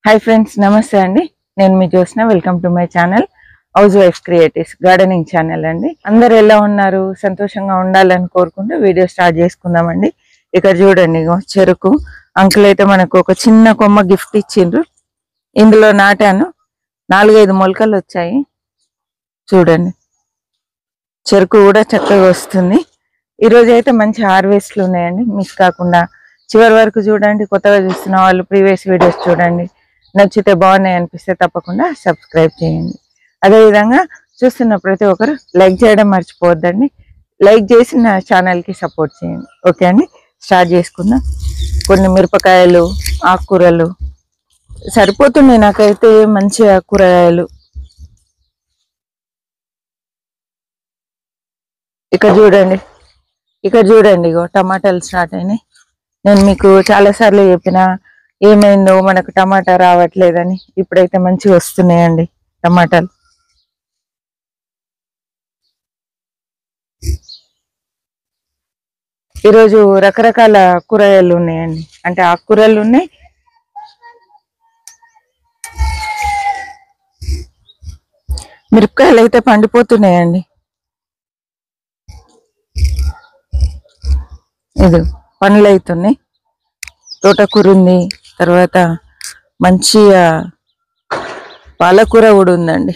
Hi friends, నమస్తే అండి. నేను మీ Jyotsna. Welcome to my channel housewife creatives gardening channel అండి. అందరు ఎలా ఉన్నారు? సంతోషంగా ఉండాలని కోరుకుంటూ వీడియో స్టార్ట్ చేసుకుందామండి. ఇక్కడ చూడండి, చెరుకు అంకుల్ అయితే మనకు ఒక చిన్న కొమ్మ గిఫ్ట్ ఇచ్చిండ్రు. ఇందులో నాటాను, 4-5 మొలకలు వచ్చాయి. చూడండి, చెరుకు కూడా చక్కగా వస్తుంది. ఈరోజు అయితే మంచి హార్వెస్ట్లు ఉన్నాయండి. మిస్ కాకుండా చివరి వరకు చూడండి. కొత్తగా చూస్తున్న వాళ్ళు ప్రీవియస్ వీడియోస్ చూడండి. నచ్చితే బాగున్నాయి అనిపిస్తే తప్పకుండా సబ్స్క్రైబ్ చేయండి. అదేవిధంగా చూస్తున్న ప్రతి ఒక్కరు లైక్ చేయడం మర్చిపోవద్దండి. లైక్ చేసి నా ఛానల్కి సపోర్ట్ చేయండి. ఓకే అండి, స్టార్ట్ చేసుకుందాం. కొన్ని మిరపకాయలు, ఆకుకూరలు సరిపోతున్నాయి నాకైతే. మంచి కూరగాయలు ఇక్కడ చూడండి ఇగో టమాటాలు స్టార్ట్ అయినాయి. నేను మీకు చాలాసార్లు చెప్పిన ఏమైందో మనకు టమాటా రావట్లేదని. ఇప్పుడైతే మంచిగా వస్తున్నాయండి టమాటాలు. ఈరోజు రకరకాల కూరగాయలు ఉన్నాయండి, అంటే ఆకుకూరలు ఉన్నాయి, మిరపకాయలు అయితే పండిపోతున్నాయండి. ఇది పనులు అవుతున్నాయి. తోటకూర ఉంది, తర్వాత మంచిగా పాలకూర కూడా ఉందండి.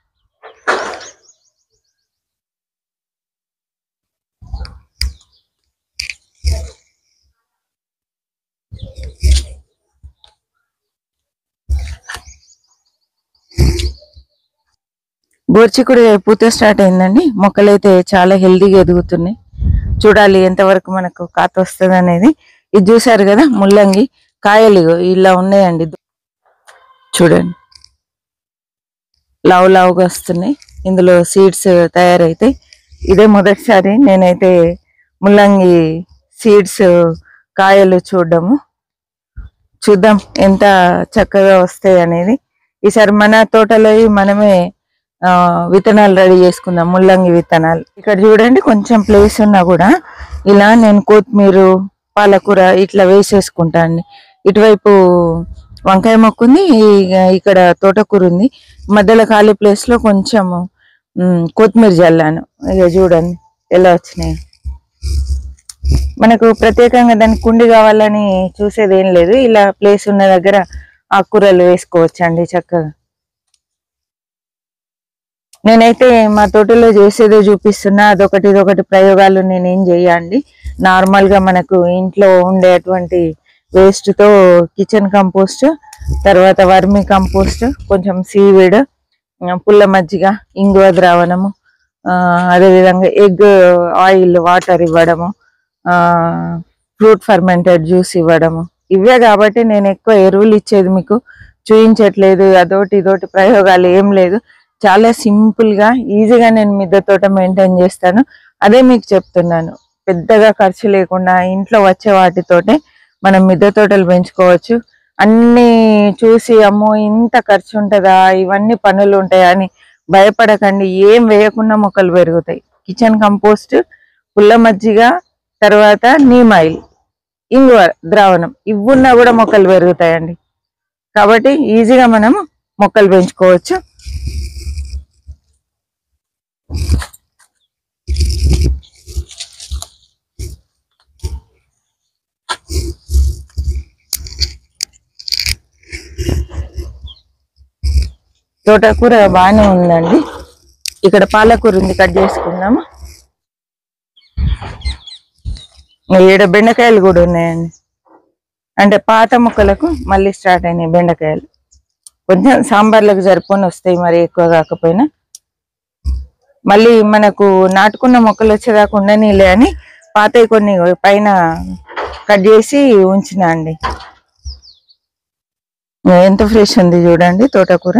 గోర్చిక్కుడుకాయ పూత స్టార్ట్ అయిందండి. మొక్కలైతే చాలా హెల్దీగా ఎదుగుతున్నాయి. చూడాలి ఎంతవరకు మనకు కాత వస్తుంది అనేది. ఇది చూసారు కదా, ముల్లంగి కాయలు ఇలా ఉన్నాయండి. చూడండి, లావుగా వస్తున్నాయి. ఇందులో సీడ్స్ తయారైతాయి. ఇదే మొదటిసారి నేనైతే ముల్లంగి సీడ్స్ కాయలు చూద్దాం ఎంత చక్కగా వస్తాయి అనేది. ఈసారి మన తోటలో మనమే విత్తనాలు రెడీ చేసుకుందాం, ముల్లంగి విత్తనాలు. ఇక్కడ చూడండి, కొంచెం ప్లేస్ ఉన్నా కూడా ఇలా నేను కొత్తిమీర, పాలకూర ఇట్లా వేసేసుకుంటా అండి. ఇటువైపు వంకాయ మొక్క ఉంది, ఇక్కడ తోటకూర ఉంది. మధ్యలో ఖాళీ ప్లేస్ లో కొంచెం కొత్తిమీర జల్లాను. ఇక చూడండి ఎలా వచ్చినాయి. మనకు ప్రత్యేకంగా దానికి కుండి కావాలని చూసేది ఏం లేదు. ఇలా ప్లేస్ ఉన్న దగ్గర ఆకుకూరలు వేసుకోవచ్చు అండి చక్కగా. నేనైతే మా తోటలో చేసేదే చూపిస్తున్నా. ఇదొకటి ప్రయోగాలు నేనేం చేయండి. నార్మల్ గా మనకు ఇంట్లో ఉండేటువంటి వేస్ట్ తో కిచెన్ కంపోస్ట్, తర్వాత వర్మి కంపోస్ట్, కొంచెం సీవీడ్, పుల్ల మజ్జిగ, ఇంగువ ద్రావణము, అదేవిధంగా ఎగ్ ఆయిల్ వాటర్ ఇవ్వడము, ఫ్రూట్ ఫర్మెంటెడ్ జ్యూస్ ఇవ్వడము. ఇవే కాబట్టి నేను ఎక్కువ ఎరువులు ఇచ్చేది మీకు చూపించట్లేదు. ఇదోటి ప్రయోగాలు ఏం లేదు. చాలా సింపుల్ గా ఈజీగా నేను మిద్దె తోట మెయింటైన్ చేస్తాను. అదే మీకు చెప్తున్నాను. పెద్దగా ఖర్చు లేకుండా ఇంట్లో వచ్చే వాటితోటే మనం మిద్దె తోటలు పెంచుకోవచ్చు. అన్ని చూసి అమ్మో ఇంత ఖర్చు ఉంటుందా, ఇవన్నీ పనులు ఉంటాయా అని భయపడకండి. ఏం వేయకుండా మొక్కలు పెరుగుతాయి. కిచెన్ కంపోస్ట్, పుల్ల మజ్జిగ, తర్వాత నీమ్ ఆయిల్, ఇంగువ ద్రావణం ఇవ్వున్నా కూడా మొక్కలు పెరుగుతాయండి. కాబట్టి ఈజీగా మనం మొక్కలు పెంచుకోవచ్చు. తోటకూర బాగానే ఉందండి. ఇక్కడ పాలకూర ఉంది, కట్ చేసుకుందాము. ఈడ బెండకాయలు కూడా ఉన్నాయండి. అంటే పాత మొక్కలకు మళ్ళీ స్టార్ట్ అయినాయి బెండకాయలు. కొంచెం సాంబార్లకు సరిపోని వస్తాయి, మరి ఎక్కువ కాకపోయినా. మళ్ళీ మనకు నాటుకున్న మొక్కలు వచ్చేదాకా ఉండనీలే అని పాతవి కొన్ని పైన కట్ చేసి ఉంచిన అండి. ఎంత ఫ్రెష్ ఉంది చూడండి తోటకూర.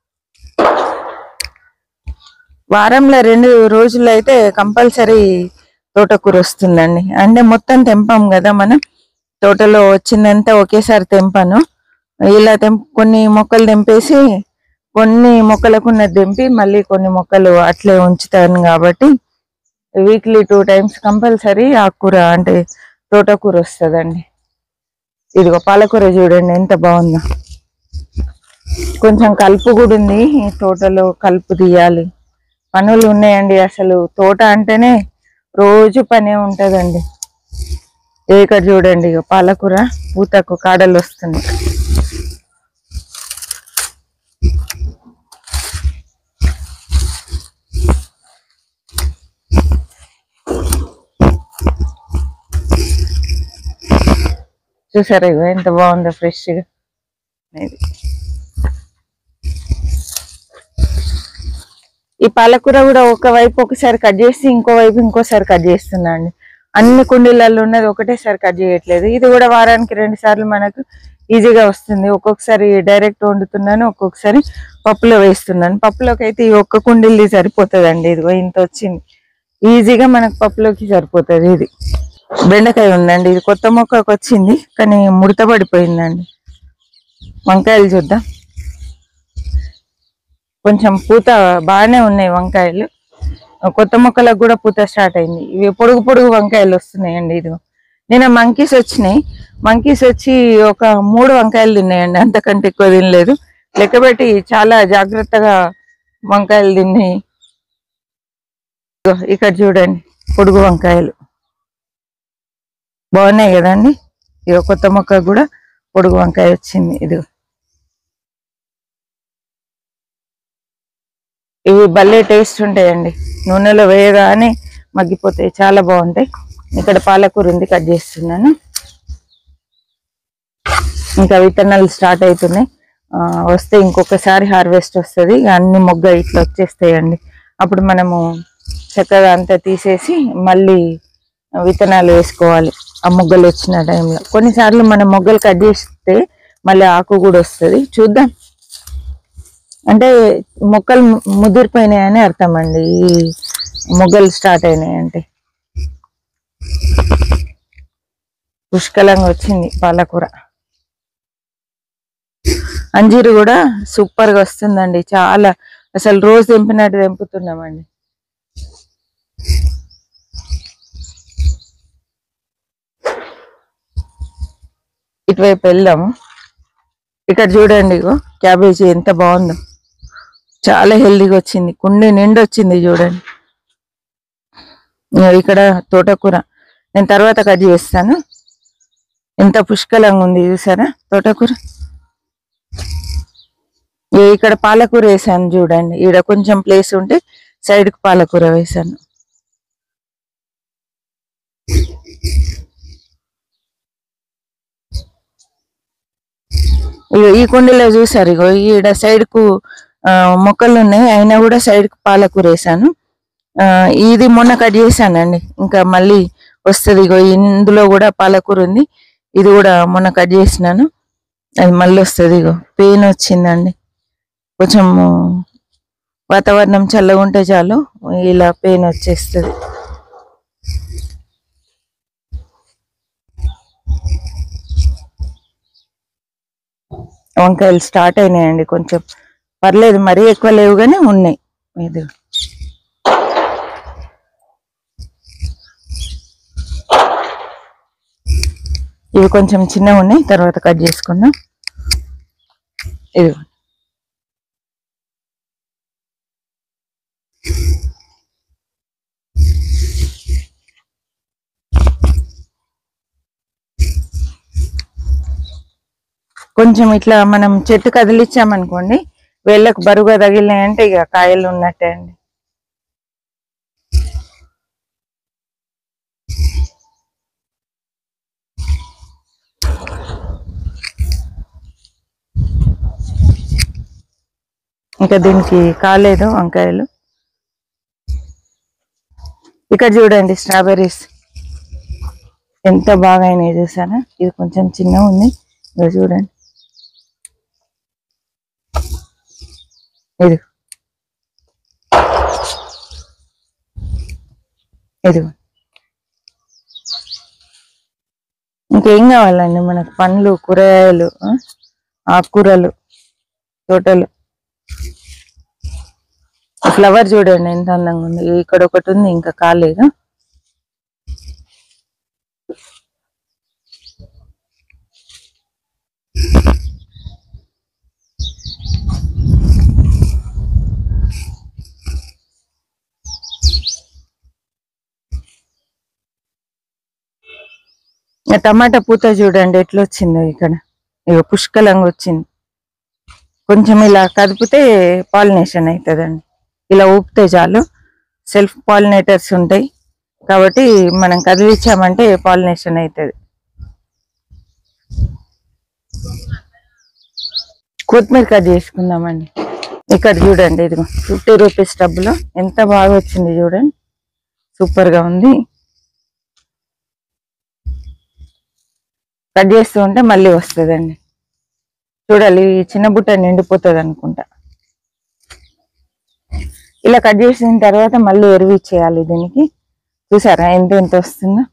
వారంలో 2 రోజులు అయితే కంపల్సరీ తోటకూర వస్తుందండి. అంటే మొత్తం తెంపాం కదా మనం, తోటలో వచ్చిందంతా ఒకేసారి తెంపాను. ఇలా కొన్ని మొక్కలు తెంపేసి కొన్ని మొక్కలకున్నది తెంపి మళ్ళీ కొన్ని మొక్కలు అట్లే ఉంచుతాను. కాబట్టి వీక్లీ 2 times కంపల్సరీ ఆకుకూర అంటే తోటకూర వస్తుందండి. ఇదిగో పాలకూర చూడండి ఎంత బాగుందో. కొంచెం కలుపు కూడా ఉంది, ఈ తోటలో కలుపు తీయాలి, పనులు ఉన్నాయండి. అసలు తోట అంటేనే రోజు పనే ఉంటదండి. ఇక్కడ చూడండి, ఇక పాలకూర పూతకు కాడలు వస్తున్నాయి. చూసారా ఇగో ఎంత బాగుందో ఫ్రెష్గా. ఈ పాలకూర కూడా ఒకవైపు ఒకసారి కట్ చేసి ఇంకోవైపు ఇంకోసారి కట్ చేస్తున్నా అండి. అన్ని కుండీలలో ఉన్నది ఒకటేసారి కట్ చేయట్లేదు. ఇది కూడా వారానికి 2 సార్లు మనకు ఈజీగా వస్తుంది. ఒక్కొక్కసారి డైరెక్ట్ వండుతున్నాను, ఒక్కొక్కసారి పప్పులో వేస్తున్నాను. పప్పులోకి అయితే ఈ ఒక్క కుండీలు సరిపోతుందండి. ఇదిగో ఇంత వచ్చింది, ఈజీగా మనకు పప్పులోకి సరిపోతుంది. ఇది బెండకాయ ఉందండి, ఇది కొత్త మొక్కకు వచ్చింది కానీ ముడత పడిపోయిందండి. వంకాయలు చూద్దాం, కొంచెం పూత బాగానే ఉన్నాయి వంకాయలు. కొత్త మొక్కలకు కూడా పూత స్టార్ట్ అయింది. ఇవి పొడుగు పొడుగు వంకాయలు వస్తున్నాయండి. ఇది నిన్న మంకీస్ వచ్చినాయి, మంకీస్ వచ్చి ఒక 3 వంకాయలు తిన్నాయండి, అంతకంటే ఎక్కువ తినలేదు. లెక్కబెట్టి చాలా జాగ్రత్తగా వంకాయలు తిన్నాయి. ఇక్కడ చూడండి పొడుగు వంకాయలు బాగున్నాయి కదండి. ఇక కొత్త మొక్క కూడా పొడుగు వంకాయ వచ్చింది. ఇది ఇవి భలే టేస్ట్ ఉంటాయండి, నూనెలో వేయగానే మగ్గిపోతాయి, చాలా బాగుంటాయి. ఇక్కడ పాలకూర ఉంది, కట్ చేస్తున్నాను. ఇంకా విత్తనాలు స్టార్ట్ అవుతున్నాయి, వస్తే ఇంకొకసారి హార్వెస్ట్ వస్తుంది. అన్ని మొగ్గ ఇట్లా వచ్చేస్తాయండి. అప్పుడు మనము చక్కగా అంతా తీసేసి మళ్ళీ విత్తనాలు వేసుకోవాలి. ఆ మొగ్గలు వచ్చిన టైంలో కొన్నిసార్లు మనం మొగ్గలు కట్ చేస్తే మళ్ళీ ఆకు కూడా వస్తుంది. చూద్దాం, అంటే మొక్కలు ముదిరిపోయినాయని అర్థం అండి. ఈ మొగ్గలు స్టార్ట్ అయినాయి అంటే పుష్కలంగా వచ్చింది పాలకూర. అంజీరు కూడా సూపర్ గా వస్తుందండి, చాలా అసలు రోజు తెంపినట్టు తెంపుతున్నామండి. ఇటువైపు వెళ్దాము. ఇక్కడ చూడండి, ఇగో క్యాబేజీ ఎంత బాగుందో, చాలా హెల్దీగా వచ్చింది, కుండి నిండి వచ్చింది చూడండి. ఇక్కడ తోటకూర నేను తర్వాత కట్ చేస్తాను. ఎంత పుష్కలంగా ఉంది చూసారా తోటకూర. ఇక్కడ పాలకూర వేసాను చూడండి, ఈడ కొంచెం ప్లేస్ ఉంటే సైడ్ కు పాలకూర వేసాను. ఈ కుండీలో చూసారు, ఇగో ఈడ సైడ్ కు మొక్కలు ఉన్నాయి, అయినా కూడా సైడ్ కు పాలకూర వేసాను. ఇది మొన్న కట్ చేశానండి, ఇంకా మళ్ళీ వస్తుంది. ఇగో ఇందులో కూడా పాలకూర ఉంది, ఇది కూడా మొన్న కట్ చేసినాను, అది మళ్ళీ వస్తుంది. ఇగో పెయిన్ వచ్చిందండి, కొంచెం వాతావరణం చల్లగా ఉంటే చాలు ఇలా పెయిన్ వచ్చేస్తుంది. వంకాయలు స్టార్ట్ అయినాయండి, కొంచెం పర్లేదు, మరీ ఎక్కువ లేవు కానీ ఉన్నాయి. ఇది ఇవి కొంచెం చిన్నగా ఉన్నాయి, తర్వాత కట్ చేసుకుందాం. ఇది కొంచెం ఇట్లా మనం చెట్టు కదిలిచ్చామనుకోండి, వేళ్ళకు బరువుగా తగిలినాయంటే ఇక కాయలు ఉన్నట్టే అండి. ఇంకా దీనికి కాలేదు వంకాయలు. ఇక్కడ చూడండి స్ట్రాబెర్రీస్ ఎంత బాగా అయినాయి చూసారా. ఇది కొంచెం చిన్నగా ఉంది, ఇది చూడండి. ఇది ఇది ఇంకేం కావాలండి మనకు, పండ్లు, కూరగాయలు, ఆకుకూరలు, తోటలు. ఫ్లవర్ చూడండి ఎంత అందంగా ఉంది. ఇక్కడ ఒకటి ఉంది, ఇంకా కాలేదు. టమాటా పూత చూడండి ఎట్లా వచ్చిందో ఇక్కడ, ఇక పుష్కలంగా వచ్చింది. కొంచెం ఇలా కదిపితే పాలినేషన్ అవుతుందండి. ఇలా ఊపితే చాలు, సెల్ఫ్ పాలినేటర్స్ ఉంటాయి కాబట్టి మనం కదిలించామంటే పాలినేషన్ అవుతుంది. కొత్తిమీర కట్ చేసుకుందామండి. ఇక్కడ చూడండి, ఇదిగో 50 రూపీస్ టబ్బులో ఎంత బాగా వచ్చింది చూడండి, సూపర్ గా ఉంది. కట్ చేస్తూ ఉంటే మళ్ళీ వస్తుందండి. చూడాలి, చిన్న బుట్ట నిండిపోతుంది అనుకుంటా. ఇలా కట్ చేసిన తర్వాత మళ్ళీ ఎరువు ఇచ్చేయాలి దీనికి. చూసారా ఎంత ఎంత వస్తుందో.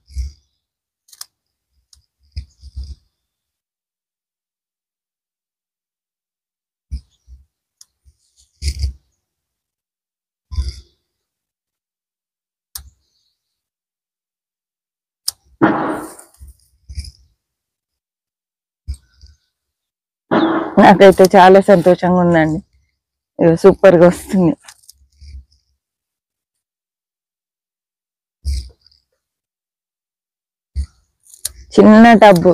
నాకైతే చాలా సంతోషంగా ఉందండి, సూపర్ గా వస్తుంది. చిన్న టబ్బు,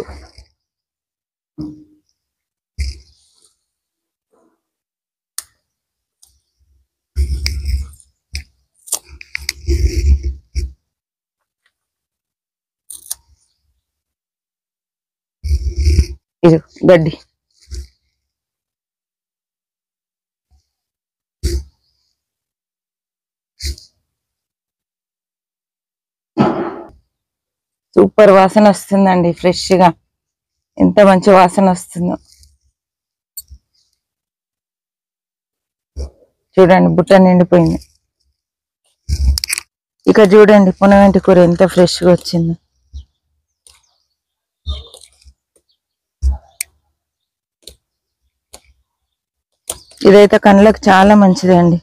ఇది గడ్డి. సూపర్ వాసన వస్తుందండి, ఫ్రెష్ గా ఎంత మంచి వాసన వస్తుందో చూడండి. బుట్ట నిండిపోయింది. ఇక చూడండి పొనగంటి కూర ఎంత ఫ్రెష్ గా వచ్చిందో. ఇదైతే కళ్ళకి చాలా మంచిదండి.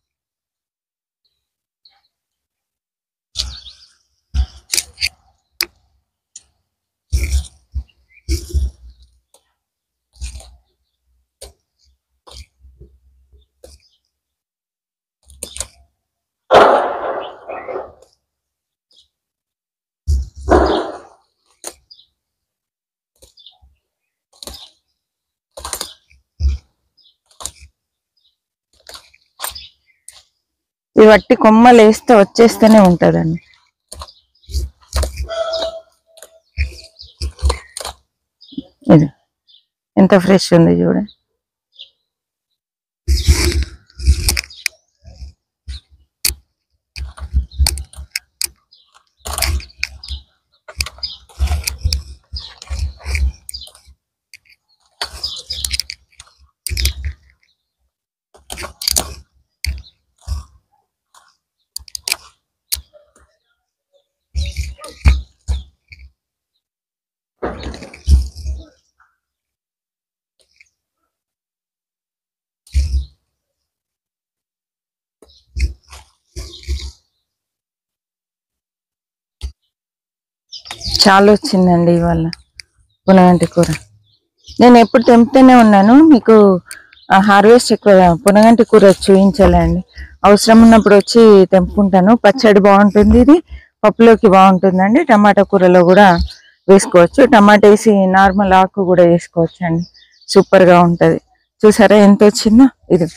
ఈ వట్టి కొమ్మలు వేస్తే వచ్చేస్తూనే ఉంటదండి. ఇది ఎంత ఫ్రెష్ ఉంది చూడండి. చాలా వచ్చిందండి ఇవాళ పునగంటి కూర. నేను ఎప్పుడు తెంపుతూనే ఉన్నాను, మీకు హార్వెస్ట్ ఎక్కువ పునగంటి కూర చూపించాలండి. అవసరం ఉన్నప్పుడు వచ్చి తెంపుకుంటాను. పచ్చడి బాగుంటుంది, ఇది పప్పులోకి బాగుంటుందండి. టమాటా కూరలో కూడా వేసుకోవచ్చు, టమాటా వేసి నార్మల్ ఆకు కూడా వేసుకోవచ్చు అండి, సూపర్ గా ఉంటది. చూసారా ఎంత వచ్చిందో. ఇది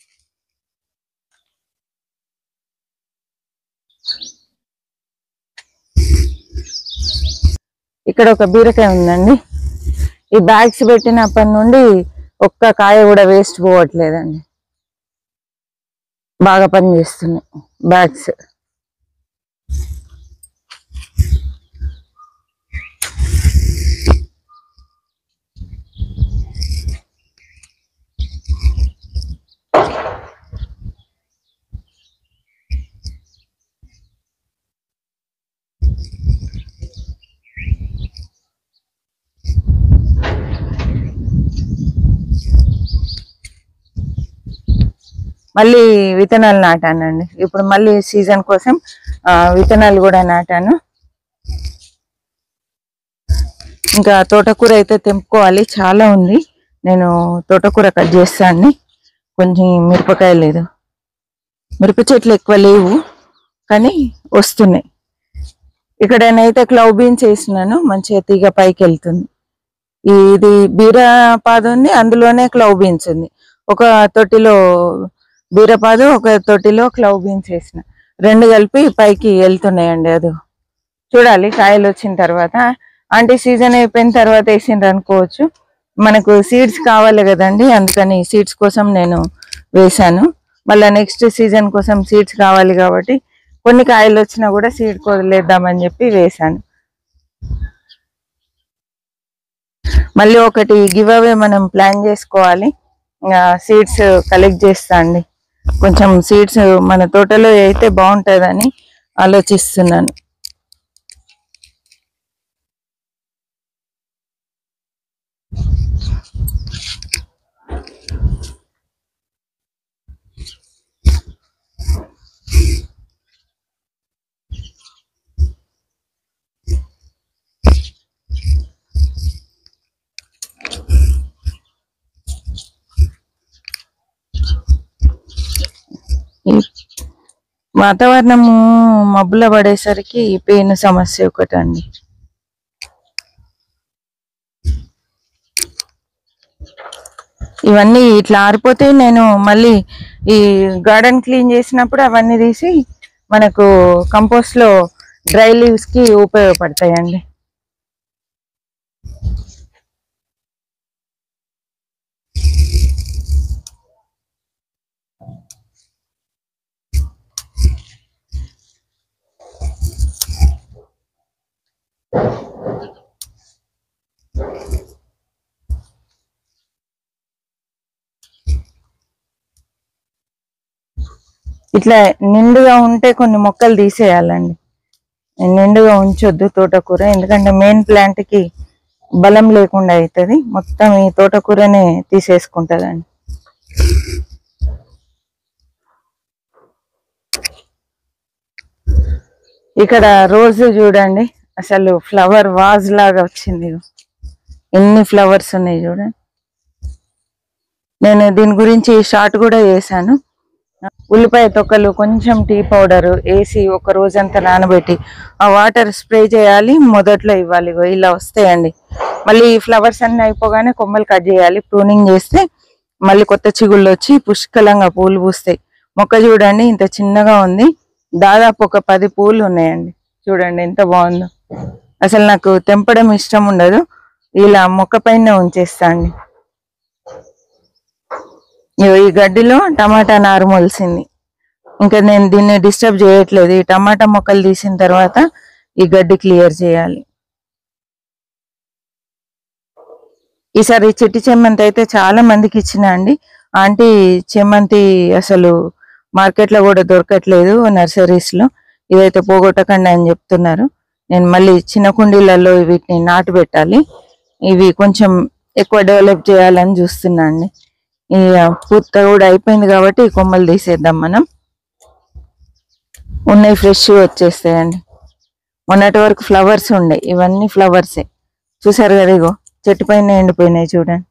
ఇక్కడ ఒక బీరకాయ ఉందండి. ఈ బ్యాగ్స్ పెట్టినప్పటి నుండి ఒక్క కాయ కూడా వేస్ట్ పోవట్లేదండి, బాగా పనిచేస్తున్నాయి బ్యాగ్స్. మళ్ళీ విత్తనాలు నాటానండి. ఇప్పుడు మళ్ళీ సీజన్ కోసం విత్తనాలు కూడా నాటాను. ఇంకా తోటకూర అయితే తెంపుకోవాలి, చాలా ఉంది. నేను తోటకూర కట్ చేస్తాను. కొంచెం మిరపకాయ లేదు, మిరప చెట్లు ఎక్కువ లేవు కానీ వస్తున్నాయి. ఇక్కడనైతే క్లవ్ బీన్స్ వేసినాను, మంచిగా తీగ పైకి వెళ్తుంది. ఇది బీరపాదు ఉంది, అందులోనే క్లవ్ బీన్స్ ఉంది. ఒక తొట్టిలో బీరపాదు, ఒక తొట్టిలో క్లవ్ బీన్స్ వేసిన, రెండు కలిపి పైకి వెళ్తున్నాయండి. అది చూడాలి కాయలు వచ్చిన తర్వాత. అంటే సీజన్ అయిపోయిన తర్వాత వేసిండ్రు అనుకోవచ్చు. మనకు సీడ్స్ కావాలి కదండి, అందుకని సీడ్స్ కోసం నేను వేసాను. మళ్ళీ నెక్స్ట్ సీజన్ కోసం సీడ్స్ కావాలి కాబట్టి కొన్ని కాయలు వచ్చినా కూడా సీడ్ వదిలేద్దామని చెప్పి వేసాను. మళ్ళీ ఒకటి గివ్ అవే మనం ప్లాన్ చేసుకోవాలి. సీడ్స్ కలెక్ట్ చేస్తా అండి. కొంచెం సీడ్స్ మన తోటలో అయితే బాగుంటుందని ఆలోచిస్తున్నాను. వాతావరణము మబ్బుల పడేసరికి పెయిన్ సమస్య ఒకటండి. ఇవన్నీ ఇట్లా ఆరిపోతే నేను మళ్ళీ ఈ గార్డెన్ క్లీన్ చేసినప్పుడు అవన్నీ తీసి మనకు కంపోస్ట్ లో డ్రై లీవ్స్ కి ఉపయోగపడతాయండి. ఇట్లా నిండుగా ఉంటే కొన్ని మొక్కలు తీసేయాలండి, నిండుగా ఉంచొద్దు తోటకూర. ఎందుకంటే మెయిన్ ప్లాంట్ కి బలం లేకుండా అవుతుంది, మొత్తం ఈ తోటకూరనే తీసేసుకుంటదండి. ఇక్కడ రోజు చూడండి, అసలు ఫ్లవర్ వాజ్ లాగా వచ్చింది. ఎన్ని ఫ్లవర్స్ ఉన్నాయి చూడండి. నేను దీని గురించి షార్ట్ కూడా చేశాను. ఉల్లిపాయ తొక్కలు, కొంచెం టీ పౌడర్ వేసి ఒక రోజంతా నానబెట్టి ఆ వాటర్ స్ప్రే చేయాలి, మొదట్లో ఇవ్వాలి. ఇలా వస్తాయండి. మళ్ళీ ఈ ఫ్లవర్స్ అన్ని అయిపోగానే కొమ్మలు కట్ చేయాలి. ప్రూనింగ్ చేస్తే మళ్ళీ కొత్త చిగుళ్ళు వచ్చి పుష్కలంగా పూలు పూస్తాయి. మొక్క చూడండి ఇంత చిన్నగా ఉంది, దాదాపు ఒక 10 పూలు ఉన్నాయండి. చూడండి ఎంత బాగుందో. అసలు నాకు తెంపడం ఇష్టం ఉండదు, ఇలా మొక్క పైన ఉంచేస్తా అండి. ఈ గడ్డిలో టమాటా నారు మొలిసింది. ఇంకా నేను దీన్ని డిస్టర్బ్ చేయట్లేదు. ఈ టమాటా మొక్కలు తీసిన తర్వాత ఈ గడ్డి క్లియర్ చేయాలి. ఈసారి చెట్టి చెమ్మంతి అయితే చాలా మందికి ఇచ్చిన అండి. ఆంటీ చెమ్మంతి అసలు మార్కెట్లో కూడా దొరకట్లేదు, నర్సరీస్ లో. ఇదైతే పోగొట్టకండి అని చెప్తున్నారు. నేను మళ్ళీ చిన్న కుండీలలో వీటిని నాటు పెట్టాలి. ఇవి కొంచెం ఎక్కువ డెవలప్ చేయాలని చూస్తున్నా అండి. ఈ పూత కూడా అయిపోయింది కాబట్టి ఈ కొమ్మలు తీసేద్దాం మనం. ఉన్నాయి ఫ్రెష్ వచ్చేస్తాయండి. మొన్నటి వరకు ఫ్లవర్స్ ఉండే, ఇవన్నీ ఫ్లవర్సే. చూసారు కదా, ఇగో చెట్టు పైన ఎండిపోయినాయి చూడండి.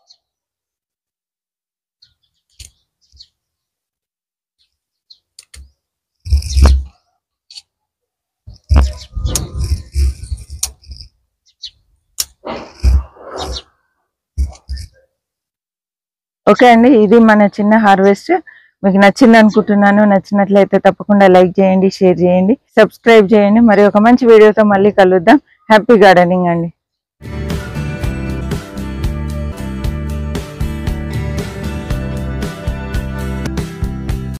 ఓకే అండి, ఇది మన చిన్న హార్వెస్ట్. మీకు నచ్చింది అనుకుంటున్నాను. నచ్చినట్లయితే తప్పకుండా లైక్ చేయండి, షేర్ చేయండి, సబ్స్క్రైబ్ చేయండి. మరి ఒక మంచి వీడియోతో మళ్ళీ కలుద్దాం. హ్యాపీ గార్డెనింగ్ అండి.